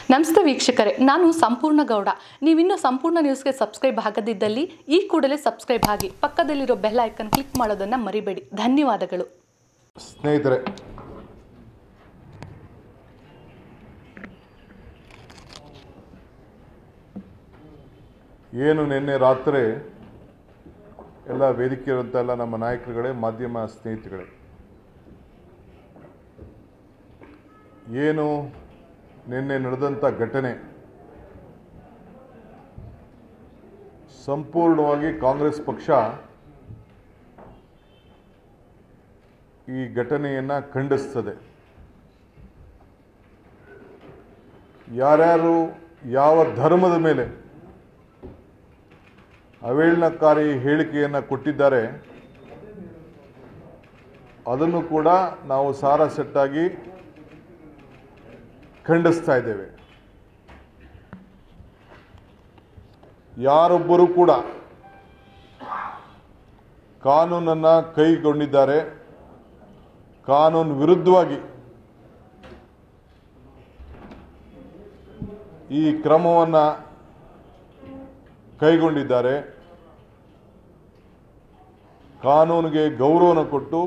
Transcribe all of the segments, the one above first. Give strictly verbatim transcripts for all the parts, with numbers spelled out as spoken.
ನಮಸ್ತೆ ವೀಕ್ಷಕರೇ, ನಾನು ಸಂಪೂರ್ಣ ಗೌಡ. ನೀವಿನ್ನೂ ಸಂಪೂರ್ಣ ನ್ಯೂಸ್ಗೆ ಸಬ್ಸ್ಕ್ರೈಬ್ ಆಗದಿದ್ದಲ್ಲಿ ಈ ಕೂಡಲೇ ಸಬ್ಸ್ಕ್ರೈಬ್ ಆಗಿ ಪಕ್ಕದಲ್ಲಿರೋ ಬೆಲ್ ಐಕನ್ ಕ್ಲಿಕ್ ಮಾಡೋದನ್ನು ಮರಿಬೇಡಿ. ಧನ್ಯವಾದಗಳು. ಸ್ನೇಹಿತರೆ, ಏನು ನಿನ್ನೆ ರಾತ್ರಿ ಎಲ್ಲ ವೇದಿಕೆ ಇರುವಂಥ ಎಲ್ಲ ನಮ್ಮ ನಾಯಕರುಗಳೇ, ಮಾಧ್ಯಮ ಸ್ನೇಹಿತರುಗಳೇ, ಏನು ನಿನ್ನೆ ನಡೆದಂಥ ಘಟನೆ ಸಂಪೂರ್ಣವಾಗಿ ಕಾಂಗ್ರೆಸ್ ಪಕ್ಷ ಈ ಘಟನೆಯನ್ನು ಖಂಡಿಸ್ತದೆ. ಯಾರ್ಯಾರು ಯಾವ ಧರ್ಮದ ಮೇಲೆ ಅವೇಳನಕಾರಿ ಹೇಳಿಕೆಯನ್ನು ಕೊಟ್ಟಿದ್ದಾರೆ ಅದನ್ನು ಕೂಡ ನಾವು ಸಾರಾಸಟ್ಟಾಗಿ ಖಂಡಿಸ್ತಾ ಇದ್ದೇವೆ. ಯಾರೊಬ್ಬರು ಕೂಡ ಕಾನೂನನ್ನು ಕೈಗೊಂಡಿದ್ದಾರೆ, ಕಾನೂನು ವಿರುದ್ಧವಾಗಿ ಈ ಕ್ರಮವನ್ನು ಕೈಗೊಂಡಿದ್ದಾರೆ. ಕಾನೂನಿಗೆ ಗೌರವನ ಕೊಟ್ಟು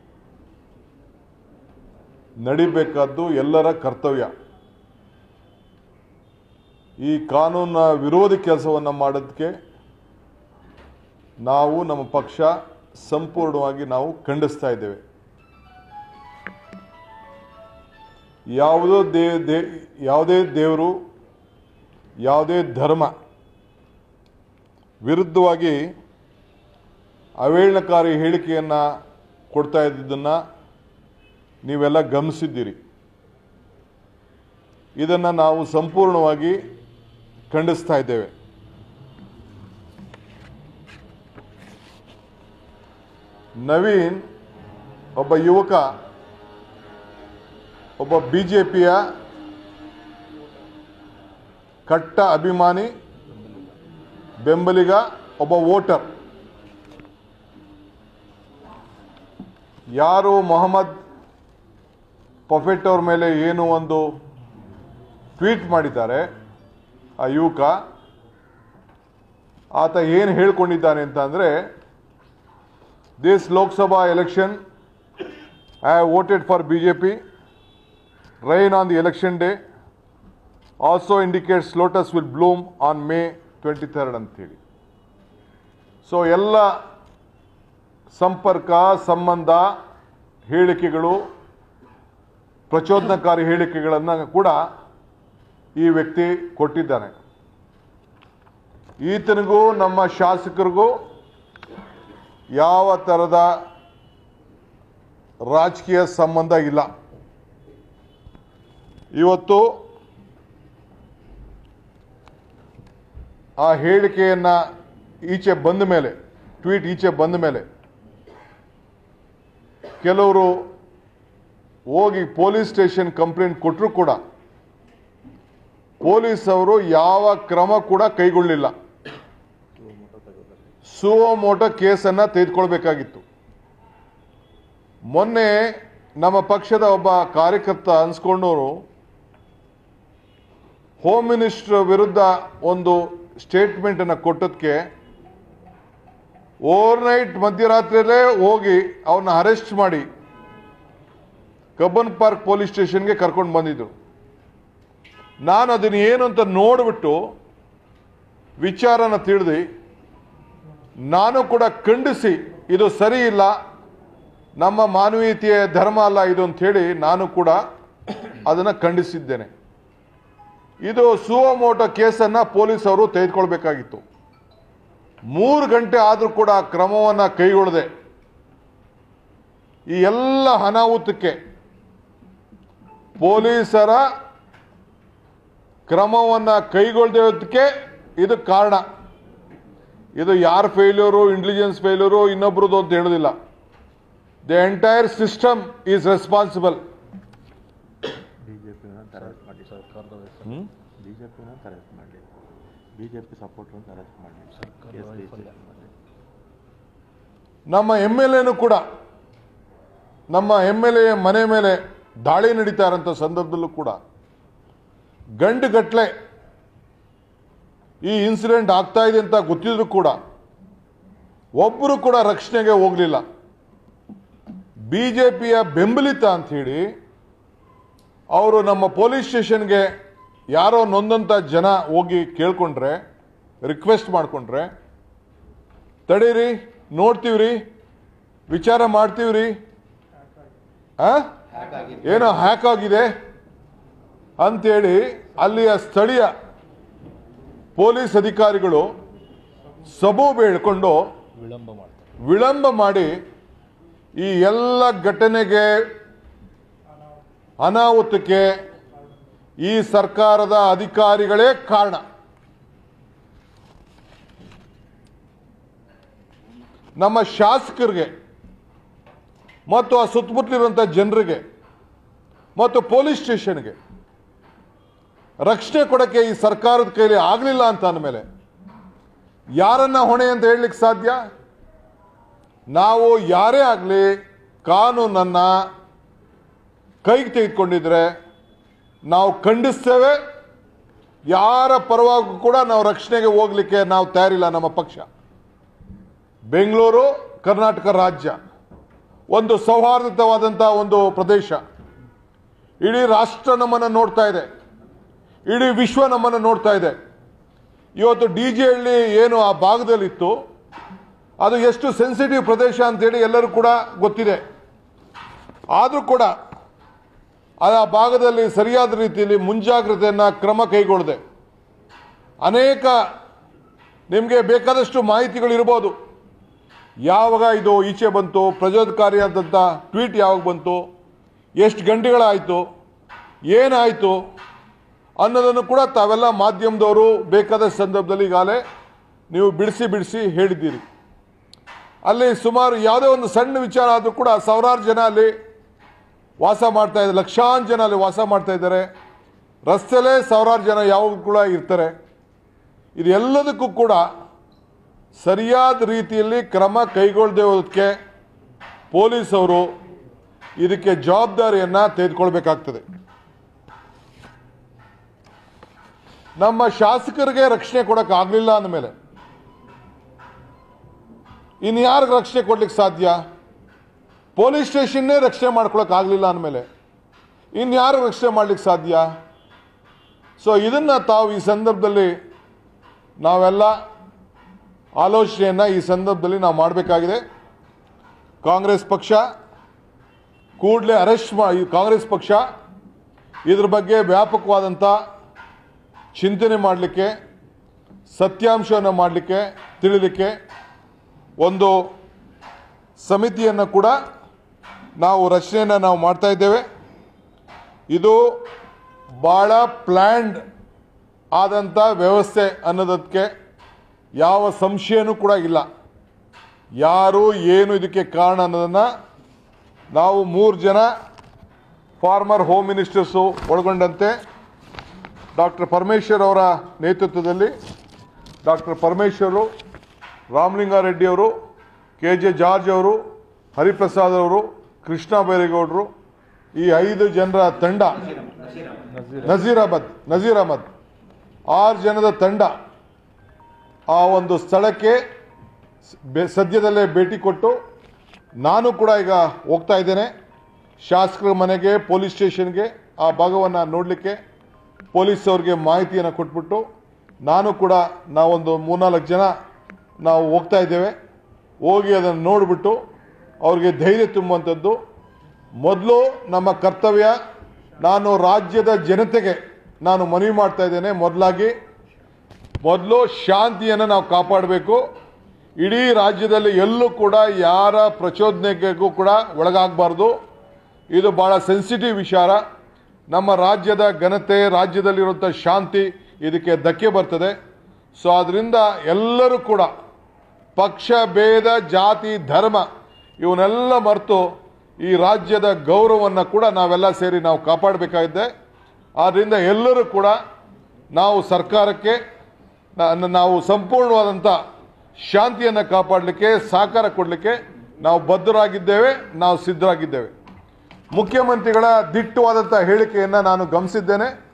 ನಡಿಬೇಕಾದ್ದು ಎಲ್ಲರ ಕರ್ತವ್ಯ. ಈ ಕಾನೂನಿನ ವಿರೋಧಿ ಕೆಲಸವನ್ನು ಮಾಡೋದಕ್ಕೆ ನಾವು ನಮ್ಮ ಪಕ್ಷ ಸಂಪೂರ್ಣವಾಗಿ ನಾವು ಖಂಡಿಸ್ತಾ ಇದ್ದೇವೆ. ಯಾವುದೋ ದೇ ದೇ ಯಾವುದೇ ದೇವರು, ಯಾವುದೇ ಧರ್ಮ ವಿರುದ್ಧವಾಗಿ ಅವೇಳನಕಾರಿ ಹೇಳಿಕೆಯನ್ನು ಕೊಡ್ತಾ ಇದ್ದಿದ್ದನ್ನು ನೀವೆಲ್ಲ ಗಮನಿಸಿದ್ದೀರಿ. ಇದನ್ನು ನಾವು ಸಂಪೂರ್ಣವಾಗಿ ಖಂಡಿಸ್ತಾ ಇದ್ದೇವೆ. ನವೀನ್ ಒಬ್ಬ ಯುವಕ, ಒಬ್ಬ ಬಿಜೆಪಿಯ ಕಟ್ಟ ಅಭಿಮಾನಿ, ಬೆಂಬಲಿಗ, ಒಬ್ಬ ವೋಟರ್. ಯಾರು ಮೊಹಮ್ಮದ್ ಪಫೆಟ್ ಅವ್ರ ಮೇಲೆ ಏನು ಒಂದು ಟ್ವೀಟ್ ಮಾಡಿದ್ದಾರೆ, ಆ ಯುವಕ ಆತ ಏನು ಹೇಳ್ಕೊಂಡಿದ್ದಾನೆ ಅಂತ ಅಂದರೆ, this Lok Sabha election I have voted for B J P, rain on the election day also indicates lotus will bloom on May twenty third ಅಂತೇಳಿ. ಸೊ ಎಲ್ಲ ಸಂಪರ್ಕ ಸಂಬಂಧ ಹೇಳಿಕೆಗಳು, ಪ್ರಚೋದನಕಾರಿ ಹೇಳಿಕೆಗಳನ್ನು ಕೂಡ ಈ ವ್ಯಕ್ತಿ ಕೊಟ್ಟಿದ್ದಾನೆ. ಈತನಿಗೂ ನಮ್ಮ ಶಾಸಕರಿಗೂ ಯಾವ ಥರದ ರಾಜಕೀಯ ಸಂಬಂಧ ಇಲ್ಲ. ಇವತ್ತು ಆ ಹೇಳಿಕೆಯನ್ನು ಈಚೆ ಬಂದ ಮೇಲೆ, ಟ್ವೀಟ್ ಈಚೆ ಬಂದ ಮೇಲೆ ಕೆಲವರು ಹೋಗಿ ಪೊಲೀಸ್ ಸ್ಟೇಷನ್ ಕಂಪ್ಲೇಂಟ್ ಕೊಟ್ಟರು ಕೂಡ ಪೊಲೀಸ್ ಅವರು ಯಾವ ಕ್ರಮ ಕೂಡ ಕೈಗೊಳ್ಳಿಲ್ಲ. ಸುವೋಮೋಟೋ ಕೇಸನ್ನು ತೆಗೆದುಕೊಳ್ಬೇಕಾಗಿತ್ತು. ಮೊನ್ನೆ ನಮ್ಮ ಪಕ್ಷದ ಒಬ್ಬ ಕಾರ್ಯಕರ್ತ ಅನ್ಸ್ಕೊಂಡವರು ಹೋಮ್ ಮಿನಿಸ್ಟರ್ ವಿರುದ್ಧ ಒಂದು ಸ್ಟೇಟ್ಮೆಂಟನ್ನು ಕೊಟ್ಟದಕ್ಕೆ ಓವರ್ ನೈಟ್ ಮಧ್ಯರಾತ್ರಿಯಲ್ಲೇ ಹೋಗಿ ಅವನ್ನ ಅರೆಸ್ಟ್ ಮಾಡಿ ಕಬ್ಬನ್ ಪಾರ್ಕ್ ಪೊಲೀಸ್ ಸ್ಟೇಷನ್ಗೆ ಕರ್ಕೊಂಡು ಬಂದಿದ್ರು. ನಾನು ಅದನ್ನು ಏನು ಅಂತ ನೋಡಿಬಿಟ್ಟು ವಿಚಾರನ ತಿಳಿದು ನಾನು ಕೂಡ ಖಂಡಿಸಿ, ಇದು ಸರಿ ಇಲ್ಲ, ನಮ್ಮ ಮಾನವೀಯತೆಯ ಧರ್ಮ ಅಲ್ಲ ಇದು ಅಂಥೇಳಿ ನಾನು ಕೂಡ ಅದನ್ನು ಖಂಡಿಸಿದ್ದೇನೆ. ಇದು ಸುವೋಮೋಟೋ ಕೇಸನ್ನು ಪೊಲೀಸ್ ಅವರು ತೆಗೆದುಕೊಳ್ಬೇಕಾಗಿತ್ತು. ಮೂರು ಗಂಟೆ ಆದರೂ ಕೂಡ ಕ್ರಮವನ್ನು ಕೈಗೊಳ್ಳದೆ ಈ ಎಲ್ಲ ಅನಾಹುತಕ್ಕೆ ಪೊಲೀಸರ ಕ್ರಮವನ್ನು ಕೈಗೊಳ್ಳದಕ್ಕೆ ಇದು ಕಾರಣ. ಇದು ಯಾರ ಫೇಲ್ಯೂರು, ಇಂಟೆಲಿಜೆನ್ಸ್ ಫೇಲ್ಯೂರು, ಇನ್ನೊಬ್ರದ್ದು ಅಂತ ಹೇಳೋದಿಲ್ಲ. The entire system is responsible. ನಮ್ಮ ಎಮ್ ಎಲ್ ಎನು ಕೂಡ, ನಮ್ಮ ಎಮ್ ಎಲ್ ಎ ಮನೆ ಮೇಲೆ ದಾಳಿ ನಡೀತಾ ಇರೋಂಥ ಸಂದರ್ಭದಲ್ಲೂ ಕೂಡ ಗಂಡುಗಟ್ಟಲೆ ಈ ಇನ್ಸಿಡೆಂಟ್ ಆಗ್ತಾ ಇದೆ ಅಂತ ಗೊತ್ತಿದ್ರು ಕೂಡ ಒಬ್ಬರು ಕೂಡ ರಕ್ಷಣೆಗೆ ಹೋಗಲಿಲ್ಲ. ಬಿಜೆಪಿಯ ಬೆಂಬಲಿತ ಅಂತ ಹೇಳಿ ಅವರು ನಮ್ಮ ಪೊಲೀಸ್ ಸ್ಟೇಷನ್ಗೆ ಯಾರೋ ನೊಂದಂಥ ಜನ ಹೋಗಿ ಕೇಳ್ಕೊಂಡ್ರೆ, ರಿಕ್ವೆಸ್ಟ್ ಮಾಡಿಕೊಂಡ್ರೆ, ತಡೀರಿ ನೋಡ್ತೀವ್ರಿ, ವಿಚಾರ ಮಾಡ್ತೀವ್ರಿ, ಆ ಏನೋ ಹ್ಯಾಕ್ ಆಗಿದೆ ಅಂತೇಳಿ ಅಲ್ಲಿಯ ಸ್ಥಳೀಯ ಪೊಲೀಸ್ ಅಧಿಕಾರಿಗಳು ಸಬು ಬೇಡ್ಕೊಂಡು ವಿಳಂಬ ಮಾಡ್ತಾರೆ. ವಿಳಂಬ ಮಾಡಿ ಈ ಎಲ್ಲ ಘಟನೆಗೆ, ಅನಾಹುತಕ್ಕೆ ಈ ಸರ್ಕಾರದ ಅಧಿಕಾರಿಗಳೇ ಕಾರಣ. ನಮ್ಮ ಶಾಸಕರಿಗೆ ಮತ್ತು ಆ ಸುತ್ತಮುತ್ತಲಿರುವಂಥ ಜನರಿಗೆ ಮತ್ತು ಪೊಲೀಸ್ ಸ್ಟೇಷನ್ಗೆ ರಕ್ಷಣೆ ಕೊಡೋಕ್ಕೆ ಈ ಸರ್ಕಾರದ ಕೈಲಿ ಆಗಲಿಲ್ಲ ಅಂತ ಅಂದಮೇಲೆ ಯಾರನ್ನ ಹೊಣೆ ಅಂತ ಹೇಳಲಿಕ್ಕೆ ಸಾಧ್ಯ? ನಾವು ಯಾರೇ ಆಗಲಿ ಕಾನೂನನ್ನು ಕೈಗೆ ತೆಗೆದುಕೊಂಡಿದ್ರೆ ನಾವು ಖಂಡಿಸ್ತೇವೆ. ಯಾರ ಪರವಾಗೂ ಕೂಡ ನಾವು ರಕ್ಷಣೆಗೆ ಹೋಗಲಿಕ್ಕೆ ನಾವು ತಯಾರಿಲ್ಲ. ನಮ್ಮ ಪಕ್ಷ ಬೆಂಗಳೂರು ಕರ್ನಾಟಕ ರಾಜ್ಯ ಒಂದು ಸೌಹಾರ್ದಯುತವಾದಂಥ ಒಂದು ಪ್ರದೇಶ. ಇಡೀ ರಾಷ್ಟ್ರ ನಮ್ಮನ್ನು ನೋಡ್ತಾ ಇದೆ, ಇಡೀ ವಿಶ್ವ ನಮ್ಮನ್ನು ನೋಡ್ತಾ ಇದೆ. ಇವತ್ತು ಡಿ ಜೆ ಹಳ್ಳಿ ಏನು ಆ ಭಾಗದಲ್ಲಿತ್ತು, ಅದು ಎಷ್ಟು ಸೆನ್ಸಿಟಿವ್ ಪ್ರದೇಶ ಅಂತೇಳಿ ಎಲ್ಲರೂ ಕೂಡ ಗೊತ್ತಿದೆ. ಆದರೂ ಕೂಡ ಆ ಭಾಗದಲ್ಲಿ ಸರಿಯಾದ ರೀತಿಯಲ್ಲಿ ಮುಂಜಾಗ್ರತೆಯನ್ನು ಕ್ರಮ ಕೈಗೊಳ್ಳದೆ ಅನೇಕ ನಿಮಗೆ ಬೇಕಾದಷ್ಟು ಮಾಹಿತಿಗಳಿರ್ಬೋದು. ಯಾವಾಗ ಇದು ಈಚೆ ಬಂತು, ಪ್ರಚೋದಕಾರಿಯಾದಂಥ ಟ್ವೀಟ್ ಯಾವಾಗ ಬಂತು, ಎಷ್ಟು ಗಂಟೆಗಳಾಯಿತು, ಏನಾಯಿತು ಅನ್ನೋದನ್ನು ಕೂಡ ತಾವೆಲ್ಲ ಮಾಧ್ಯಮದವರು ಬೇಕಾದ ಸಂದರ್ಭದಲ್ಲಿ ಈಗಾಗಲೇ ನೀವು ಬಿಡಿಸಿ ಬಿಡಿಸಿ ಹೇಳಿದ್ದೀರಿ. ಅಲ್ಲಿ ಸುಮಾರು ಯಾವುದೇ ಒಂದು ಸಣ್ಣ ವಿಚಾರ ಆದರೂ ಕೂಡ ಸಾವಿರಾರು ಜನ ಅಲ್ಲಿ ವಾಸ ಮಾಡ್ತಾ ಇದ್ದಾರೆ, ಲಕ್ಷಾಂತರ ಜನ ಅಲ್ಲಿ ವಾಸ ಮಾಡ್ತಾ ಇದ್ದಾರೆ. ರಸ್ತೆಯಲ್ಲೇ ಸಾವಿರಾರು ಜನ ಯಾವಾಗ ಕೂಡ ಇರ್ತಾರೆ. ಇದೆಲ್ಲದಕ್ಕೂ ಕೂಡ ಸರಿಯಾದ ರೀತಿಯಲ್ಲಿ ಕ್ರಮ ಕೈಗೊಳ್ಳದೆ ಹೋದಕ್ಕೆ ಪೊಲೀಸವರು ಇದಕ್ಕೆ ಜವಾಬ್ದಾರಿಯನ್ನು ತೆಗೆದುಕೊಳ್ಬೇಕಾಗ್ತದೆ. ನಮ್ಮ ಶಾಸಕರಿಗೆ ರಕ್ಷಣೆ ಕೊಡೋಕ್ಕಾಗಲಿಲ್ಲ ಅಂದಮೇಲೆ ಇನ್ಯಾರಿಗೆ ರಕ್ಷಣೆ ಕೊಡ್ಲಿಕ್ಕೆ ಸಾಧ್ಯ? ಪೊಲೀಸ್ ಸ್ಟೇಷನ್ನೇ ರಕ್ಷಣೆ ಮಾಡ್ಕೊಳಕ್ಕಾಗಲಿಲ್ಲ ಅಂದಮೇಲೆ ಇನ್ಯಾರು ರಕ್ಷಣೆ ಮಾಡ್ಲಿಕ್ಕೆ ಸಾಧ್ಯ? ಸೊ ಇದನ್ನು ತಾವು ಈ ಸಂದರ್ಭದಲ್ಲಿ ನಾವೆಲ್ಲ ಆಲೋಚನೆಯನ್ನು ಈ ಸಂದರ್ಭದಲ್ಲಿ ನಾವು ಮಾಡಬೇಕಾಗಿದೆ. ಕಾಂಗ್ರೆಸ್ ಪಕ್ಷ ಕೂಡಲೇ ಅರೆಸ್ಟ್ ಮಾಡಿ, ಕಾಂಗ್ರೆಸ್ ಪಕ್ಷ ಇದ್ರ ಬಗ್ಗೆ ವ್ಯಾಪಕವಾದಂಥ ಚಿಂತನೆ ಮಾಡಲಿಕ್ಕೆ, ಸತ್ಯಾಂಶವನ್ನು ಮಾಡಲಿಕ್ಕೆ, ತಿಳಿಲಿಕ್ಕೆ ಒಂದು ಸಮಿತಿಯನ್ನು ಕೂಡ ನಾವು ರಚನೆಯನ್ನು ನಾವು ಮಾಡ್ತಾ ಇದ್ದೇವೆ. ಇದು ಭಾಳ ಪ್ಲ್ಯಾಂಡ್ ಆದಂಥ ವ್ಯವಸ್ಥೆ ಅನ್ನೋದಕ್ಕೆ ಯಾವ ಸಂಶಯನೂ ಕೂಡ ಇಲ್ಲ. ಯಾರು ಏನು ಇದಕ್ಕೆ ಕಾರಣ ಅನ್ನೋದನ್ನು ನಾವು ಮೂರು ಜನ ಫಾರ್ಮರ್ ಹೋಮ್ ಮಿನಿಸ್ಟರ್ಸು ಒಳಗೊಂಡಂತೆ ಡಾಕ್ಟರ್ ಪರಮೇಶ್ವರ್ ಅವರ ನೇತೃತ್ವದಲ್ಲಿ ಡಾಕ್ಟರ್ ಪರಮೇಶ್ವರು, ರಾಮಲಿಂಗಾರೆಡ್ಡಿಯವರು, ಕೆ ಜೆ ಜಾರ್ಜ್ ಅವರು, ಹರಿಪ್ರಸಾದ್ ಅವರು, ಕೃಷ್ಣ ಬೈರೇಗೌಡರು, ಈ ಐದು ಜನರ ತಂಡ, ನಜೀರ್ ಅಹಮದ್ ನಜೀರ್ ಅಹಮದ್ ಆರು ಜನದ ತಂಡ ಆ ಒಂದು ಸ್ಥಳಕ್ಕೆ ಸದ್ಯದಲ್ಲೇ ಭೇಟಿ ಕೊಟ್ಟು, ನಾನು ಕೂಡ ಈಗ ಹೋಗ್ತಾ ಇದ್ದೇನೆ ಶಾಸಕರ ಮನೆಗೆ, ಪೊಲೀಸ್ ಸ್ಟೇಷನ್ಗೆ ಆ ಭಾಗವನ್ನು ನೋಡಲಿಕ್ಕೆ ಪೊಲೀಸ್ ಅವ್ರಿಗೆ ಮಾಹಿತಿಯನ್ನು ಕೊಟ್ಬಿಟ್ಟು ನಾನು ಕೂಡ ನಾವೊಂದು ಮೂರ್ನಾಲ್ಕು ಜನ ನಾವು ಹೋಗ್ತಾ ಇದ್ದೇವೆ. ಹೋಗಿ ಅದನ್ನು ನೋಡಿಬಿಟ್ಟು ಅವ್ರಿಗೆ ಧೈರ್ಯ ತುಂಬುವಂಥದ್ದು ಮೊದಲು ನಮ್ಮ ಕರ್ತವ್ಯ. ನಾನು ರಾಜ್ಯದ ಜನತೆಗೆ ನಾನು ಮನವಿ ಮಾಡ್ತಾ ಇದ್ದೇನೆ, ಮೊದಲಾಗಿ ಮೊದಲು ಶಾಂತಿಯನ್ನು ನಾವು ಕಾಪಾಡಬೇಕು. ಇಡೀ ರಾಜ್ಯದಲ್ಲಿ ಎಲ್ಲೂ ಕೂಡ ಯಾರ ಪ್ರಚೋದನೆಗೂ ಕೂಡ ಒಳಗಾಗಬಾರ್ದು. ಇದು ಭಾಳ ಸೆನ್ಸಿಟಿವ್ ವಿಚಾರ. ನಮ್ಮ ರಾಜ್ಯದ ಘನತೆ, ರಾಜ್ಯದಲ್ಲಿರುವಂಥ ಶಾಂತಿ ಇದಕ್ಕೆ ಧಕ್ಕೆ ಬರ್ತದೆ. ಸೊ ಅದರಿಂದ ಎಲ್ಲರೂ ಕೂಡ ಪಕ್ಷ ಭೇದ, ಜಾತಿ, ಧರ್ಮ ಇವನ್ನೆಲ್ಲ ಮರೆತು ಈ ರಾಜ್ಯದ ಗೌರವವನ್ನು ಕೂಡ ನಾವೆಲ್ಲ ಸೇರಿ ನಾವು ಕಾಪಾಡಬೇಕಾಗಿದೆ. ಆದ್ದರಿಂದ ಎಲ್ಲರೂ ಕೂಡ ನಾವು ಸರ್ಕಾರಕ್ಕೆ ನಾವು ಸಂಪೂರ್ಣವಾದಂಥ ಶಾಂತಿಯನ್ನು ಕಾಪಾಡಲಿಕ್ಕೆ, ಸಹಕಾರ ಕೊಡಲಿಕ್ಕೆ ನಾವು ಬದ್ಧರಾಗಿದ್ದೇವೆ, ನಾವು ಸಿದ್ಧರಾಗಿದ್ದೇವೆ. ಮುಖ್ಯಮಂತ್ರಿಗಳ ದಿಟ್ಟವಾದಂಥ ಹೇಳಿಕೆಯನ್ನು ನಾನು ಗಮನಿಸಿದ್ದೇನೆ.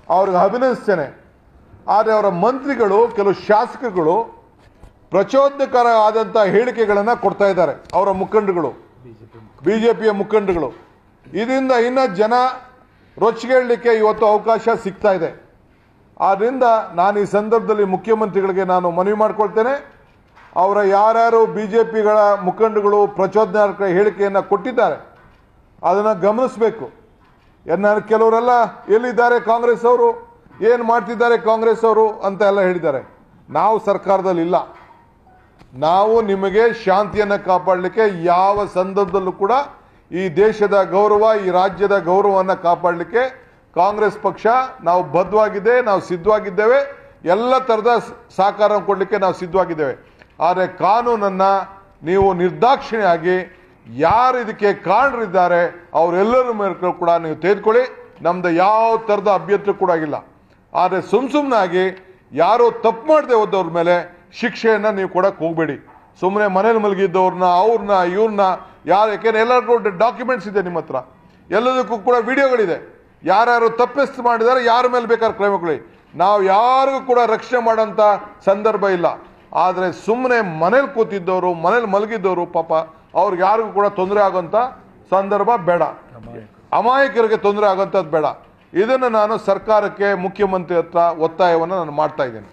ಅವ್ರಿಗೆ ಅಭಿನಂದಿಸ್ತೇನೆ. ಆದರೆ ಅವರ ಮಂತ್ರಿಗಳು, ಕೆಲವು ಶಾಸಕರುಗಳು ಪ್ರಚೋದಕರ ಆದಂಥ ಹೇಳಿಕೆಗಳನ್ನು ಕೊಡ್ತಾ ಇದ್ದಾರೆ. ಅವರ ಮುಖಂಡರುಗಳು, ಬಿ ಜೆ ಪಿಯ ಮುಖಂಡರುಗಳು. ಇದರಿಂದ ಇನ್ನು ಜನ ರೊಚ್ಚಿಗೇಳಲಿಕ್ಕೆ ಇವತ್ತು ಅವಕಾಶ ಸಿಗ್ತಾ ಇದೆ. ಆದ್ದರಿಂದ ನಾನು ಈ ಸಂದರ್ಭದಲ್ಲಿ ಮುಖ್ಯಮಂತ್ರಿಗಳಿಗೆ ನಾನು ಮನವಿ ಮಾಡಿಕೊಳ್ತೇನೆ, ಅವರ ಯಾರ್ಯಾರು ಬಿ ಜೆ ಪಿಗಳ ಮುಖಂಡರುಗಳು ಪ್ರಚೋದನಾತ್ಮಕ ಹೇಳಿಕೆಯನ್ನು ಕೊಟ್ಟಿದ್ದಾರೆ ಅದನ್ನು ಗಮನಿಸಬೇಕು. ನಾನು ಕೆಲವರೆಲ್ಲ ಎಲ್ಲಿದ್ದಾರೆ ಕಾಂಗ್ರೆಸ್ ಅವರು, ಏನು ಮಾಡ್ತಿದ್ದಾರೆ ಕಾಂಗ್ರೆಸ್ ಅವರು ಅಂತ ಎಲ್ಲ ಹೇಳಿದ್ದಾರೆ. ನಾವು ಸರ್ಕಾರದಲ್ಲಿ ಇಲ್ಲ. ನಾವು ನಿಮಗೆ ಶಾಂತಿಯನ್ನು ಕಾಪಾಡಲಿಕ್ಕೆ ಯಾವ ಸಂದರ್ಭದಲ್ಲೂ ಕೂಡ ಈ ದೇಶದ ಗೌರವ, ಈ ರಾಜ್ಯದ ಗೌರವವನ್ನು ಕಾಪಾಡಲಿಕ್ಕೆ ಕಾಂಗ್ರೆಸ್ ಪಕ್ಷ ನಾವು ಬದ್ಧವಾಗಿದೆ, ನಾವು ಸಿದ್ಧವಾಗಿದ್ದೇವೆ. ಎಲ್ಲ ಥರದ ಸಹಕಾರ ಕೊಡಲಿಕ್ಕೆ ನಾವು ಸಿದ್ಧವಾಗಿದ್ದೇವೆ. ಆದರೆ ಕಾನೂನನ್ನು ನೀವು ನಿರ್ದಾಕ್ಷಿಣ್ಯವಾಗಿ ಯಾರು ಇದಕ್ಕೆ ಕಾರಣರಿದ್ದಾರೆ ಅವರೆಲ್ಲರ ಮೇಲೆ ಕೂಡ ನೀವು ತೆಗೆದುಕೊಳ್ಳಿ. ನಮ್ದು ಯಾವ ಥರದ ಅಭ್ಯಂತರ ಕೂಡ ಆಗಿಲ್ಲ. ಆದರೆ ಸುಮ್ ಸುಮ್ಮನಾಗಿ ಯಾರೋ ತಪ್ಪು ಮಾಡದೆ ಹೋದವ್ರ ಮೇಲೆ ಶಿಕ್ಷೆಯನ್ನು ನೀವು ಕೊಡಕ್ಕೆ ಹೋಗಬೇಡಿ. ಸುಮ್ಮನೆ ಮನೇಲಿ ಮಲಗಿದ್ದವ್ರನ್ನ, ಅವ್ರನ್ನ, ಇವ್ರನ್ನ ಯಾರು, ಯಾಕೆಂದ್ರೆ ಎಲ್ಲರಿಗೂ ಡಾಕ್ಯುಮೆಂಟ್ಸ್ ಇದೆ ನಿಮ್ಮ ಹತ್ರ, ಎಲ್ಲದಕ್ಕೂ ಕೂಡ ವಿಡಿಯೋಗಳಿದೆ. ಯಾರ್ಯಾರು ತಪ್ಪಿಸ್ತು ಮಾಡಿದ್ದಾರೆ ಯಾರ ಮೇಲೆ ಬೇಕಾದ್ರೆ ಕ್ರಮಗೊಳ್ಳಿ. ನಾವು ಯಾರಿಗೂ ಕೂಡ ರಕ್ಷಣೆ ಮಾಡೋಂಥ ಸಂದರ್ಭ ಇಲ್ಲ. ಆದರೆ ಸುಮ್ಮನೆ ಮನೇಲಿ ಕೂತಿದ್ದವರು, ಮನೇಲಿ ಮಲಗಿದ್ದವರು ಪಾಪ ಅವ್ರಿಗೆ ಯಾರಿಗೂ ಕೂಡ ತೊಂದರೆ ಆಗೋಂಥ ಸಂದರ್ಭ ಬೇಡ. ಅಮಾಯಕರಿಗೆ ತೊಂದರೆ ಆಗೋಂಥದ್ದು ಬೇಡ. ಇದನ್ನು ನಾನು ಸರ್ಕಾರಕ್ಕೆ, ಮುಖ್ಯಮಂತ್ರಿ ಹತ್ರ ಒತ್ತಾಯವನ್ನು ನಾನು ಮಾಡ್ತಾ ಇದ್ದೇನೆ.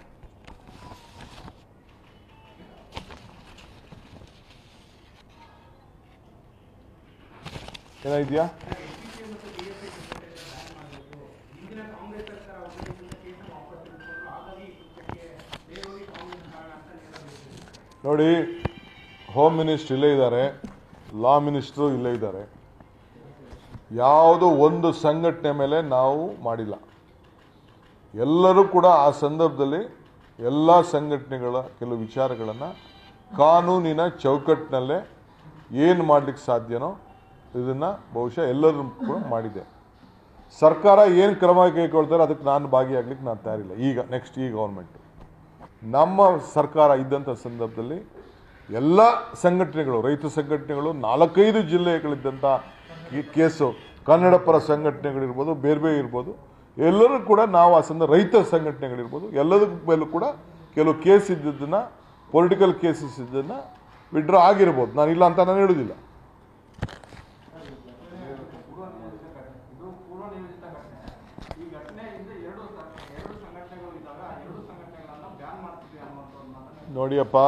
ಏನಾಇದೆಯಾ? ನೋಡಿ, ಹೋಮ್ ಮಿನಿಸ್ಟರ್ ಇಲ್ಲೇ ಇದ್ದಾರೆ, ಲಾ ಮಿನಿಸ್ಟ್ರು ಇಲ್ಲೇ ಇದ್ದಾರೆ. ಯಾವುದೋ ಒಂದು ಸಂಘಟನೆ ಮೇಲೆ ನಾವು ಮಾಡಿಲ್ಲ. ಎಲ್ಲರೂ ಕೂಡ ಆ ಸಂದರ್ಭದಲ್ಲಿ ಎಲ್ಲ ಸಂಘಟನೆಗಳ ಕೆಲವು ವಿಚಾರಗಳನ್ನು ಕಾನೂನಿನ ಚೌಕಟ್ಟಿನಲ್ಲೇ ಏನು ಮಾಡಲಿಕ್ಕೆ ಸಾಧ್ಯನೋ ಇದನ್ನು ಬಹುಶಃ ಎಲ್ಲರೂ ಕೂಡ ಮಾಡಿದೆ. ಸರ್ಕಾರ ಏನು ಕ್ರಮ ಕೈಗೊಳ್ತಾರೆ ಅದಕ್ಕೆ ನಾನು ಭಾಗಿಯಾಗಲಿಕ್ಕೆ ನಾನು ತಯಾರಿಲ್ಲ. ಈಗ ನೆಕ್ಸ್ಟ್ ಈ ಗೌರ್ಮೆಂಟು, ನಮ್ಮ ಸರ್ಕಾರ ಇದ್ದಂಥ ಸಂದರ್ಭದಲ್ಲಿ ಎಲ್ಲ ಸಂಘಟನೆಗಳು, ರೈತ ಸಂಘಟನೆಗಳು, ನಾಲ್ಕೈದು ಜಿಲ್ಲೆಗಳಿದ್ದಂಥ ಕೇಸು, ಕನ್ನಡ ಪರ ಸಂಘಟನೆಗಳಿರ್ಬೋದು, ಬೇರೆ ಬೇರೆ ಇರ್ಬೋದು, ಎಲ್ಲರೂ ಕೂಡ ನಾವು ಆ ಸಂದರ್ಭ ರೈತ ಸಂಘಟನೆಗಳಿರ್ಬೋದು, ಎಲ್ಲದಕ್ಕೂ ಮೇಲೂ ಕೂಡ ಕೆಲವು ಕೇಸ್ ಇದ್ದದ್ದನ್ನು, ಪೊಲಿಟಿಕಲ್ ಕೇಸಸ್ ಇದ್ದನ್ನು ವಿಡ್ರಾ ಆಗಿರ್ಬೋದು. ನಾನು ಇಲ್ಲ ಅಂತ ನಾನು ಹೇಳೋದಿಲ್ಲ. ನೋಡಿಯಪ್ಪ,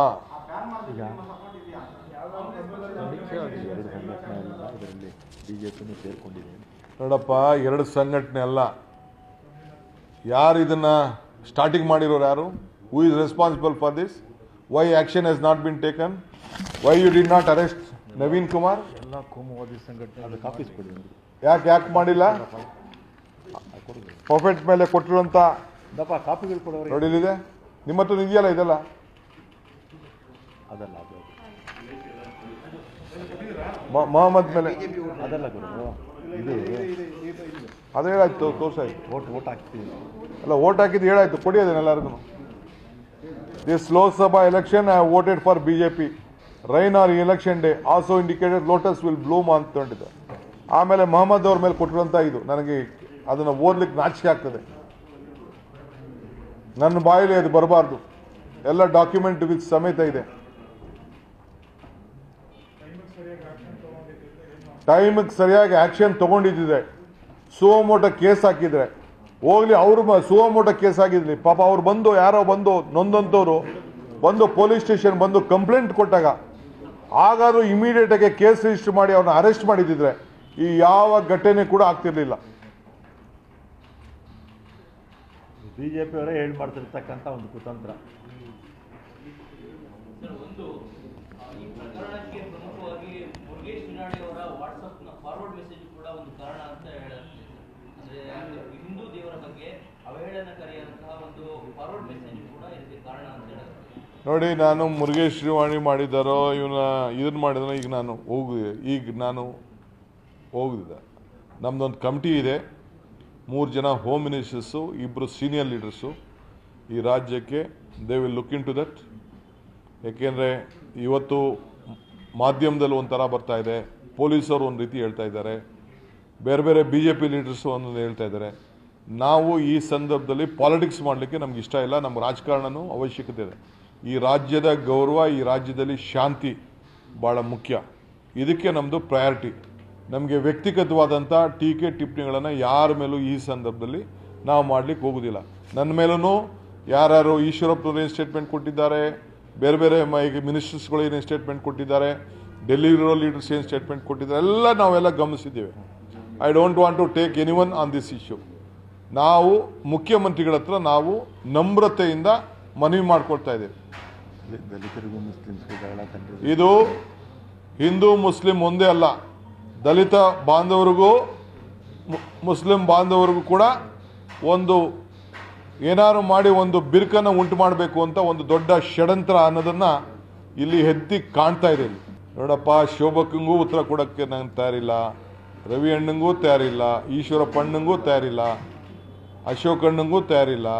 ನೋಡಪ್ಪ, ಎರಡು ಸಂಘಟನೆ ಅಲ್ಲ. ಯಾರು ಇದನ್ನ ಸ್ಟಾರ್ಟಿಂಗ್ ಮಾಡಿರೋರು ಯಾರು? Who is responsible for this? Why action has not been taken? Why you did not arrest Naveen Kumar? ಯಾಕೆ ಯಾಕೆ ಮಾಡಿಲ್ಲ? ಪ್ರಾಫಿಟ್ ಮೇಲೆ ಕೊಟ್ಟಿರುವಂತ ನೋಡಿಲಿದೆ ನಿಮ್ಮ ಹತ್ರ ಇದೆಯಲ್ಲ, ಇದೆಲ್ಲ ಮೊಹಮ್ಮದ್ ಮೇಲೆ ಅದೇ ಹೇಳಾಯ್ತು, ತೋರ್ಸಾಯ್ತು. ಅಲ್ಲ, ಓಟ್ ಹಾಕಿದ್ದು ಹೇಳಾಯ್ತು, ಕೊಡಿ ಅದನ್ನ ಎಲ್ಲರಿಗೂ. This Lok Sabha election I voted for BJP. Rain our election day also indicated lotus will bloom ಅಂತ ಹೊಂಟಿದೆ. ಆಮೇಲೆ ಮೊಹಮ್ಮದ್ ಅವ್ರ ಮೇಲೆ ಕೊಟ್ಟಿರುವಂತ ಇದು ನನಗೆ ಅದನ್ನು ಓದ್ಲಿಕ್ಕೆ ನಾಚಿಕೆ ಆಗ್ತದೆ. ನನ್ನ ಬಾಯಲ್ಲಿ ಅದು ಬರಬಾರ್ದು. ಎಲ್ಲ ಡಾಕ್ಯುಮೆಂಟ್ ವಿತ್ ಸಮೇತ ಇದೆ. ಟೈಮಿಗೆ ಸರಿಯಾಗಿ ಆಕ್ಷನ್ ತಗೊಂಡಿದ್ದಿದೆ. ಸುವಮೋಟ ಕೇಸ್ ಹಾಕಿದ್ರೆ ಹೋಗ್ಲಿ, ಅವ್ರು ಸುವಮೋಟ ಕೇಸ್ ಆಗಿದ್ಲಿ, ಪಾಪ ಅವ್ರು ಬಂದು ಯಾರೋ ಬಂದು ನೊಂದಂತವ್ರು ಬಂದು ಪೊಲೀಸ್ ಸ್ಟೇಷನ್ ಬಂದು ಕಂಪ್ಲೇಂಟ್ ಕೊಟ್ಟಾಗ ಹಾಗಾದ್ರೂ ಇಮಿಡಿಯೇಟ್ ಆಗಿ ಕೇಸ್ ರಿಜಿಸ್ಟರ್ ಮಾಡಿ ಅವ್ರನ್ನ ಅರೆಸ್ಟ್ ಮಾಡಿದಿದ್ರೆ ಈ ಯಾವ ಘಟನೆ ಕೂಡ ಆಗ್ತಿರ್ಲಿಲ್ಲ. ಬಿಜೆಪಿ ಅವರೇ ಹೇಳಿ ಮಾಡ್ತಿರ್ತಕ್ಕಂಥ ಒಂದು ಕುತಂತ್ರ. ಫಾರ್ವರ್ಡ್ ಮೆಸೇಜ್ ಕೂಡ ಒಂದು ಕಾರಣ ಅಂತ ಹೇಳುತ್ತೆ. ಅಂದ್ರೆ ಹಿಂದೂ ದೇವರ ಬಗ್ಗೆ ಅವಹೇಳನಕಾರಿಯಾದಂತಹ ಒಂದು ಫಾರ್ವರ್ಡ್ ಮೆಸೇಜ್ ಕೂಡ ಇದಕ್ಕೆ ಕಾರಣ ಅಂತ ಹೇಳುತ್ತೆ. ನೋಡಿ, ನಾನು ಮುರುಗೇಶ್ ಶ್ರೀವಾಣಿ ಮಾಡಿದಾರೋ ಇವನ ಇದನ್ನು ಮಾಡಿದಾರೋ ಈಗ ನಾನು ಹೋಗಿದೆ ಈಗ ನಾನು ಹೋಗಿದ್ದೆ. ನಮ್ಮದೊಂದು ಕಮಿಟಿ ಇದೆ, ಮೂರು ಜನ ಹೋಮ್ ಮಿನಿಸ್ಟರ್ಸು, ಇಬ್ಬರು ಸೀನಿಯರ್ ಲೀಡರ್ಸು ಈ ರಾಜ್ಯಕ್ಕೆ. They will look in to that. ಏಕೆಂದರೆ ಇವತ್ತು ಮಾಧ್ಯಮದಲ್ಲಿ ಒಂಥರ ಬರ್ತಾ ಇದೆ, ಪೊಲೀಸರು ಒಂದು ರೀತಿ ಹೇಳ್ತಾ ಇದ್ದಾರೆ, ಬೇರೆ ಬೇರೆ ಬಿ ಜೆ ಪಿ ಲೀಡರ್ಸು ಒಂದೊಂದು ಹೇಳ್ತಾ ಇದ್ದಾರೆ. ನಾವು ಈ ಸಂದರ್ಭದಲ್ಲಿ ಪಾಲಿಟಿಕ್ಸ್ ಮಾಡಲಿಕ್ಕೆ ನಮ್ಗೆ ಇಷ್ಟ ಇಲ್ಲ. ನಮ್ಮ ರಾಜಕಾರಣನೂ ಅವಶ್ಯಕತೆ ಇದೆ. ಈ ರಾಜ್ಯದ ಗೌರವ, ಈ ರಾಜ್ಯದಲ್ಲಿ ಶಾಂತಿ ಭಾಳ ಮುಖ್ಯ. ಇದಕ್ಕೆ ನಮ್ಮದು ಪ್ರಯಾರಿಟಿ. ನಮಗೆ ವ್ಯಕ್ತಿಗತವಾದಂಥ ಟೀಕೆ ಟಿಪ್ಪಣಿಗಳನ್ನು ಯಾರ ಮೇಲೂ ಈ ಸಂದರ್ಭದಲ್ಲಿ ನಾವು ಮಾಡಲಿಕ್ಕೆ ಹೋಗೋದಿಲ್ಲ. ನನ್ನ ಮೇಲೂ ಯಾರ್ಯಾರು ಈಶ್ವರಪ್ಪನವರು ಏನು ಸ್ಟೇಟ್ಮೆಂಟ್ ಕೊಟ್ಟಿದ್ದಾರೆ, ಬೇರೆ ಬೇರೆ ಮಿನಿಸ್ಟರ್ಸ್ಗಳು ಏನೇನು ಸ್ಟೇಟ್ಮೆಂಟ್ ಕೊಟ್ಟಿದ್ದಾರೆ, ಡೆಲ್ಲಿ ಇರೋ ಲೀಡರ್ಸ್ ಏನು ಸ್ಟೇಟ್ಮೆಂಟ್ ಕೊಟ್ಟಿದ್ದಾರೆ, ಎಲ್ಲ ನಾವೆಲ್ಲ ಗಮನಿಸಿದ್ದೇವೆ. I don't want to take any one on this issue. ನಾವು ಮುಖ್ಯಮಂತ್ರಿಗಳ ಹತ್ರ ನಾವು ನಮ್ರತೆಯಿಂದ ಮನವಿ ಮಾಡ್ಕೊಳ್ತಾ ಇದ್ದೇವೆ. ದಲಿತರಿಗೂ ಮುಸ್ಲಿಮ್ಸ್ಗೂ ಇದು ಹಿಂದೂ ಮುಸ್ಲಿಂ ಒಂದೇ ಅಲ್ಲ, ದಲಿತ ಬಾಂಧವರಿಗೂ ಮುಸ್ಲಿಂ ಬಾಂಧವರಿಗೂ ಕೂಡ ಒಂದು ಏನಾದ್ರು ಮಾಡಿ ಒಂದು ಬಿರುಕನ್ನು ಉಂಟು ಮಾಡಬೇಕು ಅಂತ ಒಂದು ದೊಡ್ಡ ಷಡ್ಯಂತ್ರ ಅನ್ನೋದನ್ನು ಇಲ್ಲಿ ಎತ್ತಿ ಕಾಣ್ತಾ ಇದೆ. ನೋಡಪ್ಪ, ಶೋಭಕ್ಕಂಗೂ ಉತ್ತರ ಕೊಡೋಕ್ಕೆ ನಂಗೆ ತಯಾರಿಲ್ಲ, ರವಿ ಅಣ್ಣಂಗೂ ತಯಾರಿಲ್ಲ, ಈಶ್ವರಪ್ಪ ಅಣ್ಣಂಗೂ ತಯಾರಿಲ್ಲ, ಅಶೋಕ್ ಅಣ್ಣಂಗೂ ತಯಾರಿಲ್ಲ,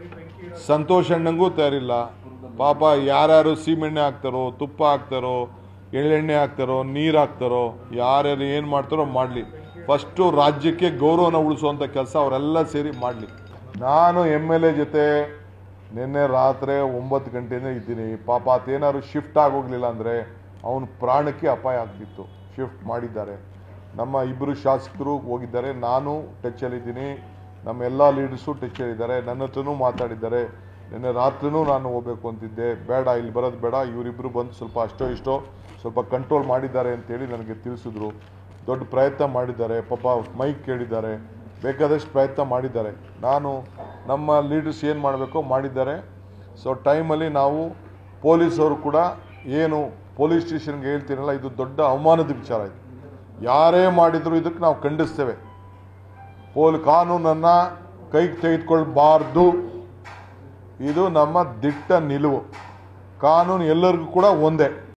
ಸಂತೋಷ್ ಅಣ್ಣಂಗೂ ತಯಾರಿಲ್ಲ. ಪಾಪ ಯಾರ್ಯಾರು ಸೀಮೆಣ್ಣೆ ಹಾಕ್ತಾರೋ, ತುಪ್ಪ ಹಾಕ್ತಾರೋ, ಎಳ್ಳೆಣ್ಣೆ ಹಾಕ್ತಾರೋ, ನೀರು ಹಾಕ್ತಾರೋ, ಯಾರ್ಯಾರು ಏನು ಮಾಡ್ತಾರೋ ಮಾಡಲಿ. ಫಸ್ಟು ರಾಜ್ಯಕ್ಕೆ ಗೌರವನ ಉಳಿಸುವಂಥ ಕೆಲಸ ಅವರೆಲ್ಲ ಸೇರಿ ಮಾಡಲಿ. ನಾನು ಎಮ್ ಎಲ್ ಎ ಜೊತೆ ನಿನ್ನೆ ರಾತ್ರಿ ಒಂಬತ್ತು ಗಂಟೆಯಿಂದ ಇದ್ದೀನಿ. ಪಾಪ ಅದೇನಾದ್ರು ಶಿಫ್ಟ್ ಆಗೋಗ್ಲಿಲ್ಲ ಅಂದರೆ ಅವನ ಪ್ರಾಣಕ್ಕೆ ಅಪಾಯ ಆಗ್ತಿತ್ತು. ಶಿಫ್ಟ್ ಮಾಡಿದ್ದಾರೆ. ನಮ್ಮ ಇಬ್ಬರು ಶಾಸಕರು ಹೋಗಿದ್ದಾರೆ, ನಾನು ಟಚ್ಚಲ್ಲಿದ್ದೀನಿ, ನಮ್ಮ ಎಲ್ಲ ಲೀಡರ್ಸು ಟಚ್ಚಲ್ಲಿದ್ದಾರೆ, ನನ್ನ ಹತ್ರನೂ ಮಾತಾಡಿದ್ದಾರೆ. ನಿನ್ನೆ ರಾತ್ರಿನೂ ನಾನು ಹೋಗ್ಬೇಕು ಅಂತಿದ್ದೆ, ಬೇಡ ಇಲ್ಲಿ ಬರೋದು ಬೇಡ, ಇವರಿಬ್ಬರು ಬಂದು ಸ್ವಲ್ಪ ಅಷ್ಟೋ ಇಷ್ಟೋ ಸ್ವಲ್ಪ ಕಂಟ್ರೋಲ್ ಮಾಡಿದ್ದಾರೆ ಅಂತೇಳಿ ನನಗೆ ತಿಳಿಸಿದ್ರು. ದೊಡ್ಡ ಪ್ರಯತ್ನ ಮಾಡಿದ್ದಾರೆ, ಪಾಪ ಮೈಕ್ ಕೇಳಿದ್ದಾರೆ, ಬೇಕಾದಷ್ಟು ಪ್ರಯತ್ನ ಮಾಡಿದ್ದಾರೆ. ನಾನು ನಮ್ಮ ಲೀಡರ್ಸ್ ಏನು ಮಾಡಬೇಕೋ ಮಾಡಿದ್ದಾರೆ. ಸೊ ಟೈಮಲ್ಲಿ ನಾವು ಪೊಲೀಸವರು ಕೂಡ ಏನು ಪೊಲೀಸ್ ಸ್ಟೇಷನ್ಗೆ ಹೇಳ್ತೀನಲ್ಲ, ಇದು ದೊಡ್ಡ ಅವಮಾನದ ವಿಚಾರ. ಇದು ಯಾರೇ ಮಾಡಿದ್ರು ಇದಕ್ಕೆ ನಾವು ಖಂಡಿಸ್ತೇವೆ. ಪೋಲ್ ಕಾನೂನನ್ನು ಕೈಗೆ ತೆಗೆದುಕೊಳ್ಬಾರ್ದು. ಇದು ನಮ್ಮ ದಿಟ್ಟ ನಿಲುವು. ಕಾನೂನು ಎಲ್ಲರಿಗೂ ಕೂಡ ಒಂದೇ.